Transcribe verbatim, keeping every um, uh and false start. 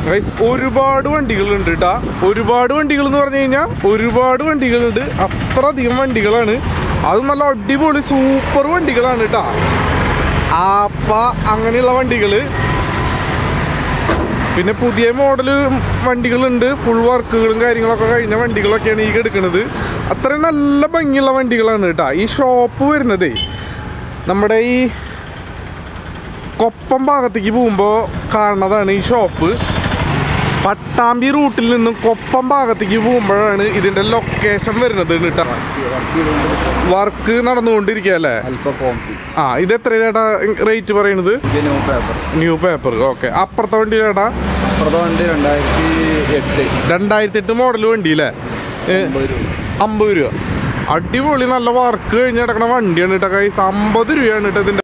Guys ഒരുപാട് വണ്ടികളുണ്ട് കേട്ടാ. ഒരുപാട് വണ്ടികൾ എന്ന് പറഞ്ഞു കഴിഞ്ഞാൽ ഒരുപാട് വണ്ടികളുണ്ട്. അത്ര അധികം വണ്ടികളാണ്. അത് നല്ല അടിപൊളി സൂപ്പർ വണ്ടികളാണ് കേട്ടാ. അപ്പം അങ്ങനെയുള്ള വണ്ടികൾ, പിന്നെ പുതിയ മോഡൽ വണ്ടികളുണ്ട്. ഫുൾ വർക്കുകളും കാര്യങ്ങളൊക്കെ കഴിഞ്ഞ വണ്ടികളൊക്കെയാണ് ഈ എടുക്കുന്നത്. അത്രയും നല്ല ഭംഗിയുള്ള വണ്ടികളാണ് കേട്ടോ. ഈ ഷോപ്പ് വരുന്നതേ നമ്മുടെ ഈ കൊപ്പം ഭാഗത്തേക്ക് പോകുമ്പോൾ കാണുന്നതാണ് ഈ ഷോപ്പ്. പട്ടാമ്പി റൂട്ടിൽ നിന്നും കൊപ്പം ഭാഗത്തേക്ക് പോകുമ്പോഴാണ് ഇതിൻ്റെ ലൊക്കേഷൻ വരുന്നത് കേട്ടോ. വർക്ക് നടന്നുകൊണ്ടിരിക്കുക അല്ലേ? ആ, ഇത് എത്ര ചേട്ടാ റേറ്റ് പറയണത്? New paper. ഓക്കെ. അപ്പുറത്തെ വണ്ടി ചേട്ടാ? രണ്ടായിരത്തി എട്ട് മോഡൽ വണ്ടി അല്ലേ? അമ്പത് രൂപ. അടിപൊളി നല്ല വർക്ക് കഴിഞ്ഞ് കിടക്കണ വണ്ടിയാണ് കേട്ടോ. കൈസ് അമ്പത് രൂപയാണ് കേട്ടോ ഇതിൻ്റെ